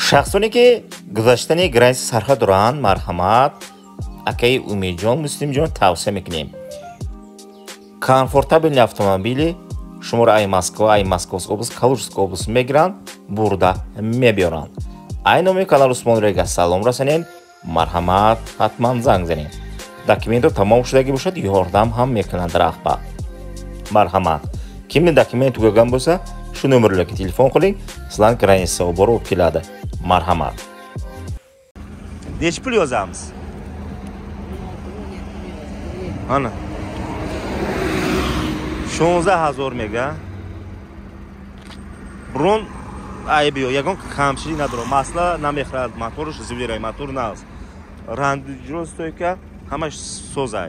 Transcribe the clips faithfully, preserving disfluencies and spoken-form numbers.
шахсоне ки гузаштани граниси сарҳад доранд, марҳамат, акаи Умидҷон, Муслимҷон тавсия мекунем. Комфортабелни автомобили шуморо ай Москва, ай Московская область, Калужская область мегиранд, бурда мебиёранд. Ай номи канал Усмон Рега салом расонем, марҳамат, ҳатман занг занем. Документро тамом шудагӣ бошад, ёрдам ҳам мекунанд раҳбар. Марҳамат. Кимни документ тугаган бўлса, шу номерларга телефон қилинг, силарни граниса оборо олиб келadi. Marhamat. Necha pul yozamiz? Ana. шонздаҳ ҳазор мега. Брон айби yo, ягон камчилик надорад. Масла намехӯрад, моторш зивлирай, мотор наст. Рандиҷро стойка, ҳамаш созай.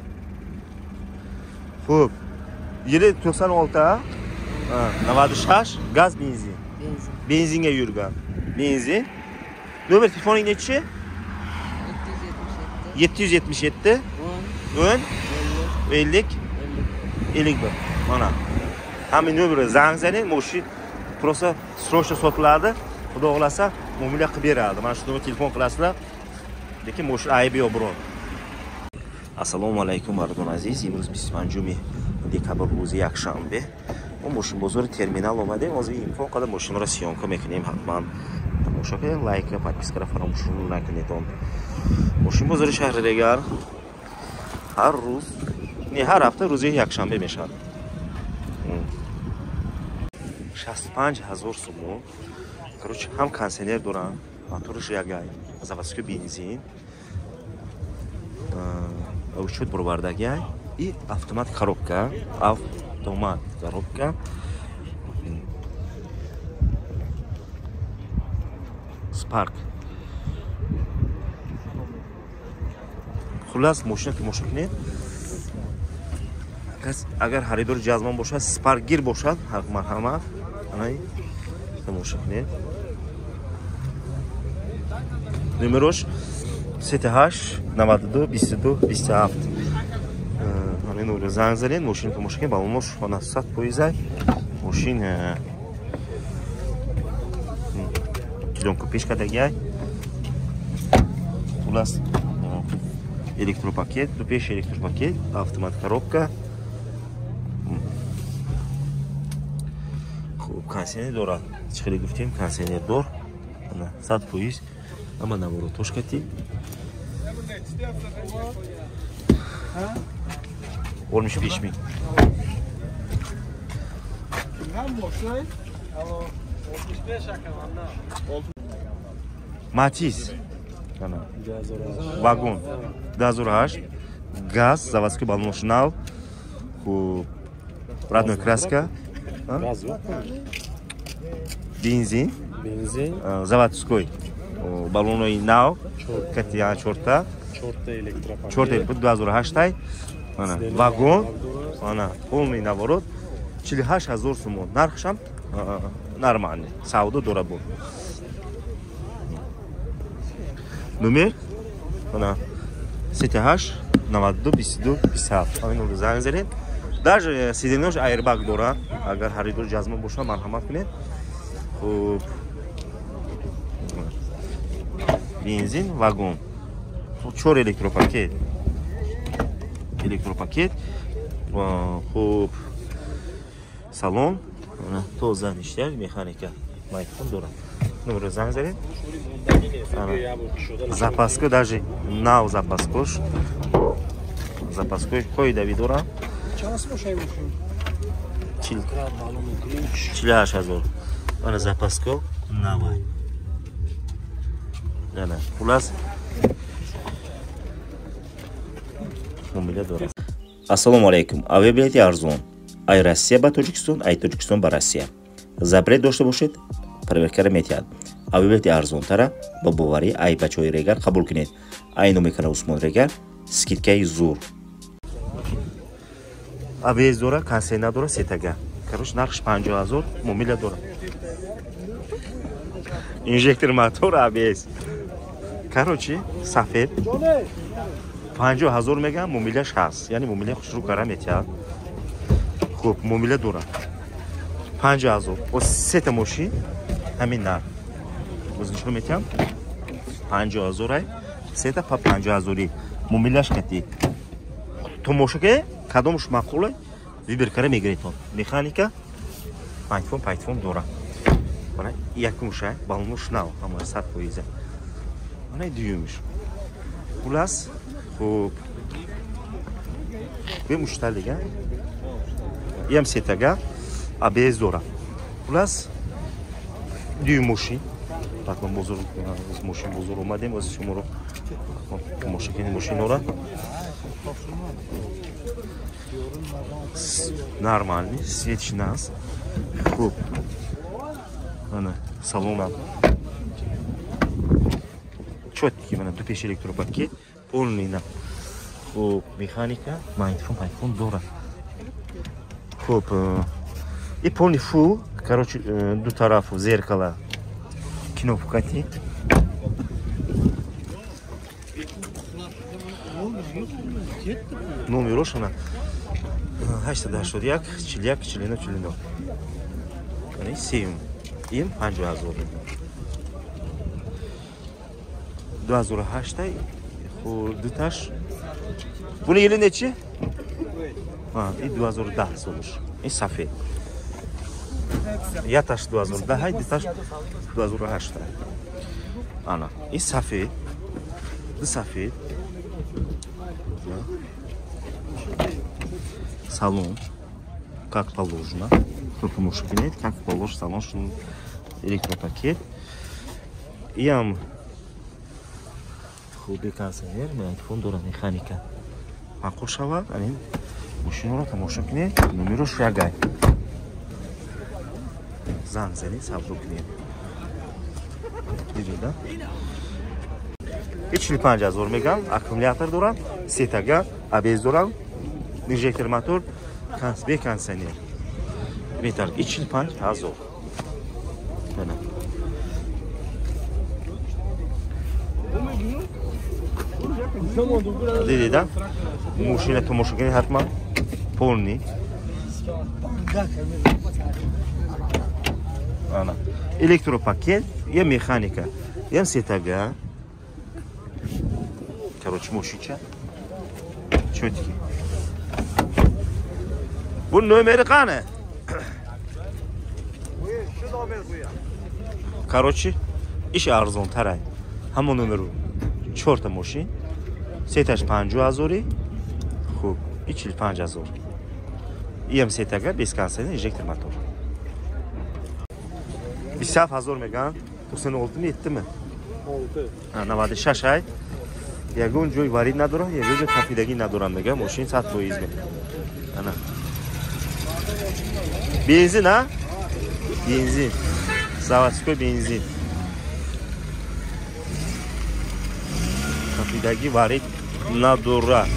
Хуб. Йили тӯқсон олти, навад и шаш, газ, бензин. Benzinga yurgan. Benzin. Nomer telefoning nechi? yetti yuz yetmish yetti o'n ellik ellik bir. Mana. Hamma nomerga zang zaning, mashin просто срочно sotiladi. Xudo xolasa, muomala qilib beradi. Mana shu nomerga telefon qilasizlar. Lekin mashin aybi yo'q biron. Assalomu alaykum mardon aziz. Imroz بیست و پنجم dekabr روزی yakshanbe. ما ماشین بازار ترمینال اومدیم. از این امکان قدر ماشین رو سیانکا میکنیم. حتما تماشا کنید، لایک و پادپیسکا رو فراموش نکنید. ماشین بازار شهر رگر هر روز نه هر هفته روزی یکشنبه میشه. شصت و پنج هزار سوم. короче هم کنسینر دارن، موتورش یگای از واسه بنزین او شد برآوردگی ای автомат коробка автомат коробка Spark. Xullas mashina tomosha qiling. Agar xaridor jazman bo'lsa, Spark gir bo'lsa, marhamat, ana tomosha qiling. Numerosh سی هشت نود و دو بیست و دو بیست و هفت. همین رو زنگ زدین، ماشین tomosha qiling. Balonlar xonasat poyizay. Mashina Пленка пешкадagi у нас электропакет, тупейший электропакет, автомат коробка. Xo'p, kondisioner dora. Chiqilib guftim, kondisioner dor. Mana сад foiz. Ama navorot toshkati. oltmuş beş bin. Matiz. Vagon. газ восемь. Газ, заводской баллон шнал. Родной краска. Бензин. Бензин. Заводской. Баллоной нау. Катя чорта. Чорта электропакет. Чорта электропакет газ восемь. Mana vagon, mana полный наворот. чило ҳашт ҳазор сомон. Нархшам нормальный. Savdo dora bu. Номер mana سی هشت نود و دو بیست و دو بیست و هفت. همین رو زنگ زدید. Даже сиденож airbag дора. Agar xaridor jazman bo'lsa, marhamat qiling. Xo'p. Benzin, vagon. чор электропакет. Электропакет. Xo'p. Salon. Mana toza ishlar, mexanika. Maytxon dora. Номер зang زدید. Zapaska даже нав zapaskosh. Zapaskosh qo'y davidora. Чанасы бошай мушин. чил баллон ключ. чило ҳашт ҳазор. Mana zapasko навай. Yana. Xullas muomala dora. Assalomu alaykum. Aviabileti arzon. Ай Россия ба Тоҷикистон, ай Тоҷикистон ба Россия. Запрет дошта бошед, проверка метиҳад. Авиабилети арзонтара ба боварӣ ай бачаҳои Регар қабул кунед. Ай номи канал Усмон Регар, скидкаи зур. Абез дора, консейнер дора, сетага. Короче, нархш панҷоҳ ҳазор, муомила дора. Инжектор мотор абез. Короче, сафед. панҷоҳ ҳазор мегам, муомилаш ҳаст. Яъни муомила хушрӯ кара метиҳад. Xo'p, muomala dora. панҷоҳ ҳазор. О сета мошин ҳамин нарх. Bizning shuni aytам. پنجاه هزار سه تا پا پنجاه هزاری مومیلش کتی tomosha که کدامش معقوله ویبر کره میگیرید مکانیکا پایتفون پایتفون داره من یکموشه بالموش ناو اما صد پویزه من دیومش خلاص خوب به مشتلیگه یم سیتگه آبیز داره خلاص دیوموشی حتما بزرگ از ماشین بزرگ اومدیم از شما رو ماشین کنیم ماشین رو нормальный светч нас خوب ana salonam четкий mana дупеш электропакет полный на خوب механика майнфон майнфон дора خوب и полный фул короче ду тарафу зеркало кнопкати номер ошана هشت هشتاد یک چهل یک چهل و نه چهل و نه یعنی سیم این پنجاه هزار دو هزار و هشت خود دو تاش bunu yılı ne çi? Ha, این دو هزار و ده sonuç. این صفحه. یا تاش دو هزار و ده دی تاش دو هزار و هشت. Ana. این صفحه. دو صفحه. Салон, как положено, кто-то может понять, как положено салон, что электропакет. Ям хубый кондиционер, микрофон, дора механика. Макул шава, они машину рата может понять, номеру шагай. Занзели, сабрук нет. Видишь, да? И чили панча зор мегам, аккумулятор дора, сетага, абез дора. Injektör motor, bir kondisioner. Metal iki yıl panç hazır. Mana. Dedi da. Mashina tomosha kuni hatman polni. Ana. Elektropaket, ya mexanika, ya setaga. Короче, мошича. Четкий. Bu numara kanı. Короче, iş arzon taray. Hamon numaru. Çorta moşin. Setaş پنجاه هزاری. خوب. iki yıl پنجاه هزار. İyam setaga beş kansaydı injektör motor. بیست و هفت هزار megan. doksan oldu mu etti mi? oldu. Ha, نود و شش ay. Yagun joy varid نداره. Yagun joy tafidagi ندارم megan. Moşin صد پاییز mi? Ana. Benzin ha? Benzin. Zavatskoy benzin. Kapidagi varid nadora.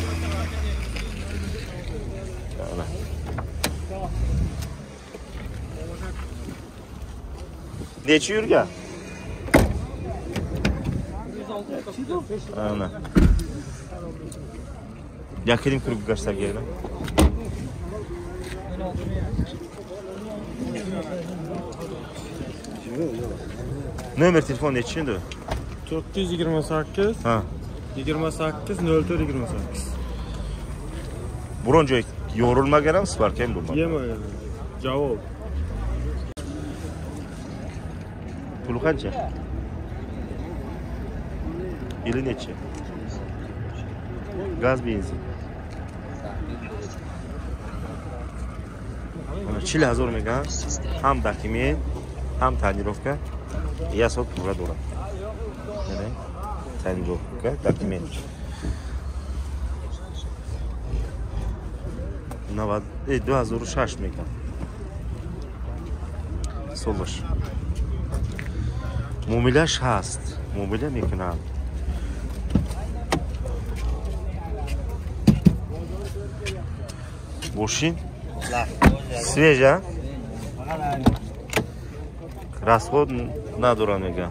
Neçi yurga? Ana. Yakelim kırık göster yerine. Nomer telefon neçindi? to'rt yuz yigirma sakkiz Ha. yigirma sakkiz nol to'rt yigirma sakkiz. Buron joy yorilmaganimiz bor kim bu? Yemagan. Javob. Puli qancha? Yili nechi? Gaz benzin. چهل هزار megan. Ham dokument, ham tonirovka. Я сот пура дора. Нэ. Тонировка, документ. نود دو هزار و شش megan. Солош. Mobilash هست. Mobilya میکنم. Машин свежая. Расход надора мегам.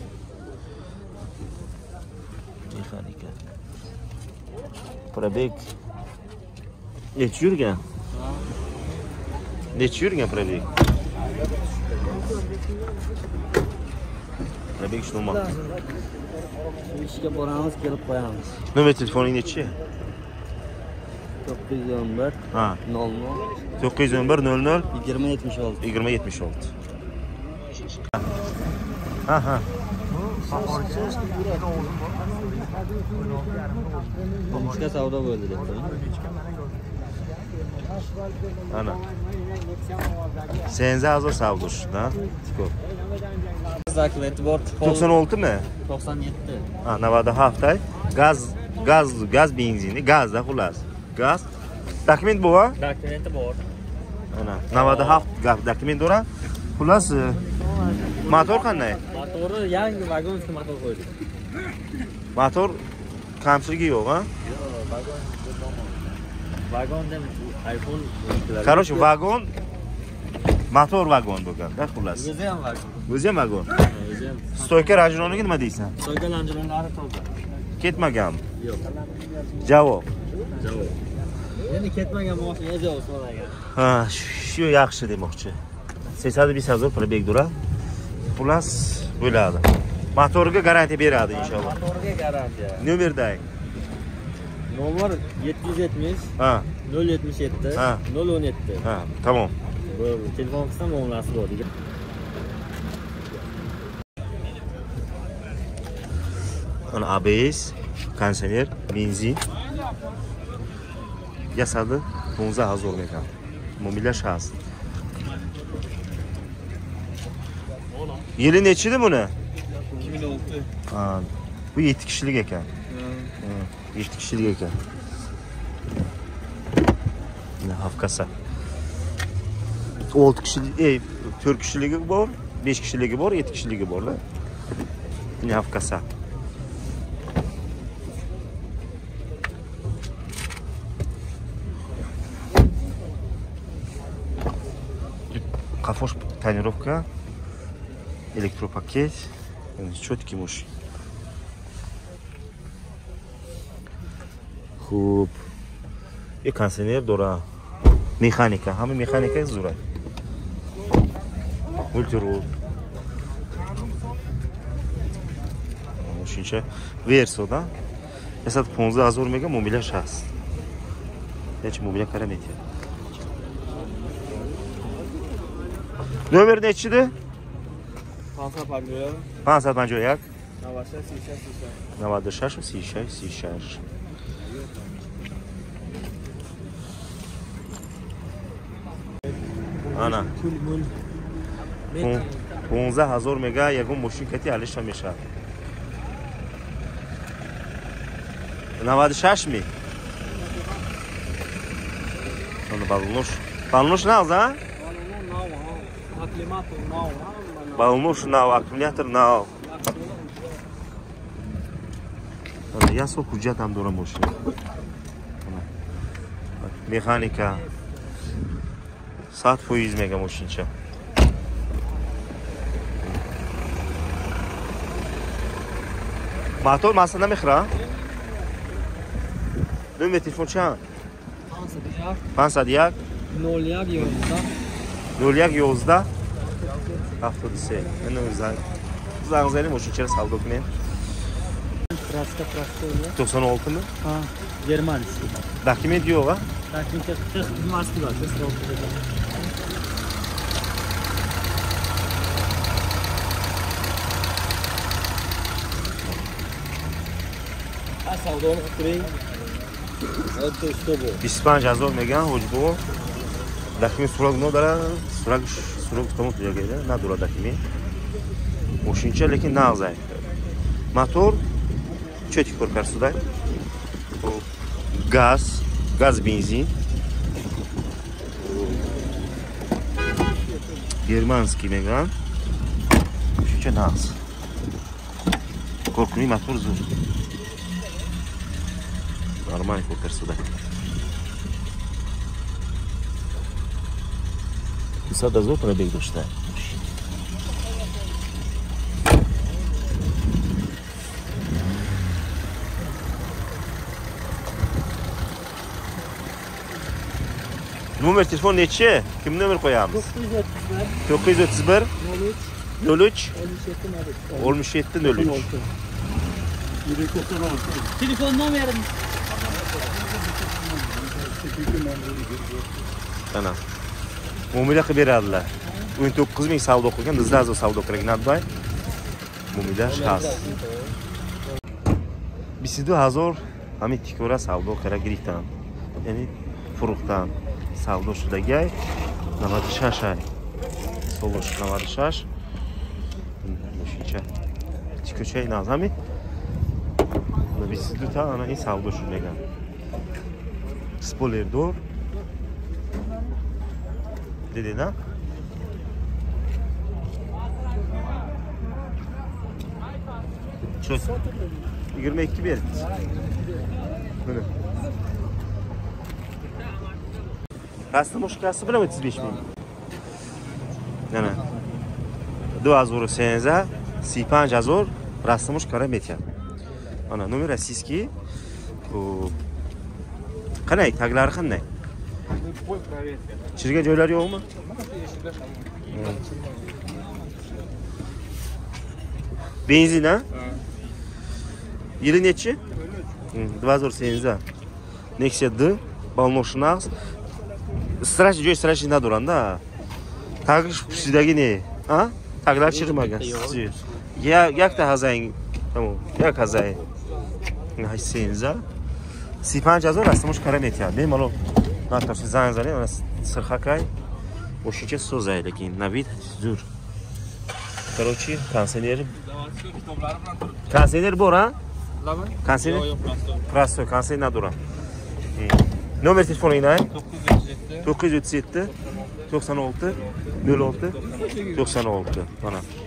Механика. Пробег. Neç yurgan? Neç yurgan pробег? Probek ish bo'lmoqda. Shu ishga boramiz, kelib qo'yamiz. Nomer telefoning nechi? to'qqiz yuz o'n bir Ha. nol nol to'qqiz yuz o'n bir nol nol yigirma yetmish olti. yigirma yetmish olti. Ha ha. Ishga savdo bo'ldi debdi. Ana. Senza a'zo savdosh, da? Ko'p. Zaklet bor. to'qson olti mi? to'qson yetti. Ha, navada haftay. Gaz, gaz, gaz benzini, gazda xullas. Gaz. Dokument bu ha? Dokumenti bor. Ana, navada haft dokument bor ha? Xullas, motor qanday? Motori yangi vagonski motor qo'ydik. Motor kamchiligi yo'q ha? Yo'q, vagon. Vagonda iPhone. Короче, vagon motor vagon bo'lgan-da xullas. O'zi ham vagon. O'zi ham vagon. O'zi ham. Stoyka rajoniga nima deysan? Stoyka lanjirlari toza. Ketmaganmi? Yo'q. Javob. Javob. Endi ketmagan mashina javob so'ragan. Ha, shu yaxshi demoqchi. sekson besh ming probek dura. Plus bo'ladi. Motoriga garantiya beradi inshaalloh. Motoriga garantiya. Nomerdang. Nomer yetti yuz yetmish Ha, nol yetmish yetti Ha. nol o'n yetti. ha, tamom. Bu telefon qilsam muomalasi bor. Ana A B S, kondisioner, benzin. Yasadi o'nza ming ekan. Mobilya shaxs. Yili nechida buni? ikki ming olti. Ha, bu yetti kishilik ekan. Ha, yetti kishilik ekan. Mana hafkasa. olti kishilik, ey, to'rt kishiligi bor, besh kishiligi bor, yetti kishiligi bor-da. Mana hafkasa. Kafosh tonirovka, elektropaket, четкий mush. Xo'p. E kondisioner dora. Mexanika, hamma mexanika zo'radi. Multirol. Shuncha versoda. Yasat o'nza ming mobilya shaxs. Hech mobilya qaramaydi. Nomer nechida? Pansa pargoya. Pansa panjoyak. Navasha sisha sisha. Navada shash, sisha, sisha. Ana. o'nza ming yagон moshinkati alisha meshadi. navada shash ming. Ana balnosh. Balnosh naqza? Аккумулятор нав. Balnosh nav, akkumulyator nav. Ana yaso hujjat ham dora mashina. Mexanika. Saat foiz mega moshincha. Motor masala mixra? Nomer telefon chand? panصد و یک nol یک یازده nol یک یازده هفتاد و سه. اینو زنگ زنگ زنی ماشین savdo qiling. Kraska kraska. to'qson olti mi? Ha, Germanski. Dokument yo'q ha? Taknik test maski var. Test oldu. Ha, savdoni qilib Otto stobo. بیست و پنج هزار میگن حجبو. Dokument so'rab nodara, so'rab so'rab tomon tuyaga نداره dokument. Moshincha lekin naqzay. Motor четкий korkar suda. Gaz, gaz benzin. Germanski megan. Shuncha naqz. Korkuni motor zo'r. Нормально korkar suda. Sada zo'r probek do'stlar. Nomer telefon nechi? Kim nomer qo'yamiz? to'qqiz yuz o'ttiz bir to'qqiz yuz o'ttiz bir nol uch oltmish yetti nol uch. Telefon nomerim. Ana. Muomala qilib beradilar. o'n to'qqiz ming savdo qilgan, bizda hozir savdo qilgan Nadbay. Muomala shaxs. Bizda hozir hamma tikora savdo qilgan. Ya'ni furuqdan savdo shudagay navbat shashay. Solosh navbat shash. Shuncha. Tiko'chay nazami. Bizda ta ana in savdo shudagan. Spoiler door. Dedi na? Çok. yigirma ikki berdi. Mana. Rastı moshkasi bilan o'ttiz besh ming. Mana. два тысячи семьдесят, пять тысяч, rastı moshkara metr. Mana nomer российский. Qanday, taglari qanday? Chirga joylari yo'qmi? Benzin ha? Yili nechi? два тысячи семьдесят. Nexia D, balnoshnax. Strash joy strash naduranda. Tag shidagi ne? Ha? Taglar chirmagan. Ya, yakta hazang. Tamam. Yak hazang. семьдесят. пять тысяч растамуш караметя. Бемало. Наташ зан зане, у нас сырхакай. Ошиче созай, лекин на вид зур. Короче, кондиционер. Кондиционер бор, а? Кондиционер? Простой, кондиционер надура. Номер телефона инай? to'qqiz yuz o'ttiz yetti to'qson olti nol olti to'qson olti. Mana.